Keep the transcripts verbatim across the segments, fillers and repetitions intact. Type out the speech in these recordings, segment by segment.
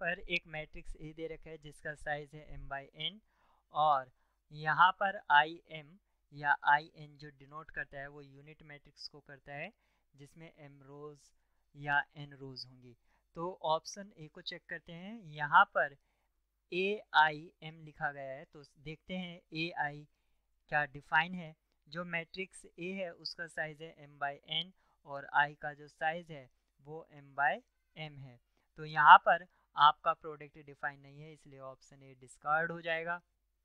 पर एक matrix A दे रखा है जिसका साइज है m बाई एन, और यहाँ पर आई एम या आई एन जो डिनोट करता है वो यूनिट मैट्रिक्स को करता है जिसमें m रोज या n रोज होंगी। तो ऑप्शन ए को चेक करते हैं। यहाँ पर ए आई एम लिखा गया है, तो देखते हैं ए आई क्या डिफाइन है। जो मैट्रिक्स ए है उसका साइज है m बाई एन और आई का जो साइज है वो m बाई एम है। तो यहाँ पर आपका प्रोडक्ट डिफाइन नहीं है, इसलिए ऑप्शन ए डिस्कार्ड हो जाएगा।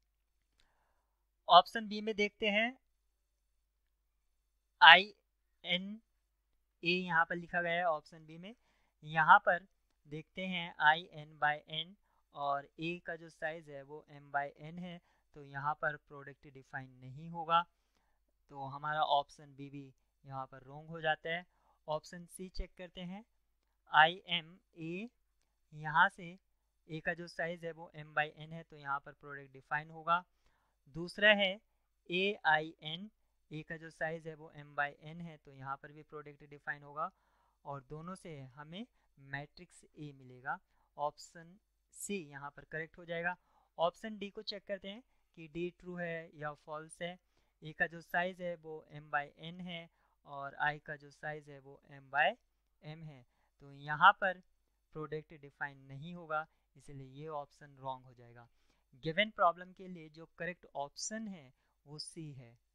ऑप्शन बी में देखते हैं आई एन ए यहाँ पर लिखा गया है ऑप्शन बी में। यहाँ पर देखते हैं आई एन बाई एन और ए का जो साइज है वो m बाई एन है, तो यहाँ पर प्रोडक्ट डिफाइन नहीं होगा, तो हमारा ऑप्शन बी भी यहाँ पर रोंग हो जाता है। ऑप्शन सी चेक करते हैं। आई एम ए, यहाँ से ए का जो साइज है वो m बाई एन है, तो यहाँ पर प्रोडक्ट डिफाइन होगा। दूसरा है ए आई एन, ए का जो साइज है वो m बाई एन है, तो यहाँ पर भी प्रोडक्ट डिफाइन होगा और दोनों से हमें मैट्रिक्स ए मिलेगा। ऑप्शन सी यहाँ पर करेक्ट हो जाएगा। ऑप्शन डी को चेक करते हैं कि डी ट्रू है या फॉल्स है। ए का जो साइज है वो m बाई एन है और आई का जो साइज है वो m बाई एम है, तो यहाँ पर प्रोडक्ट डिफाइन नहीं होगा, इसलिए ये ऑप्शन रॉन्ग हो जाएगा। गिवन प्रॉब्लम के लिए जो करेक्ट ऑप्शन है वो सी है।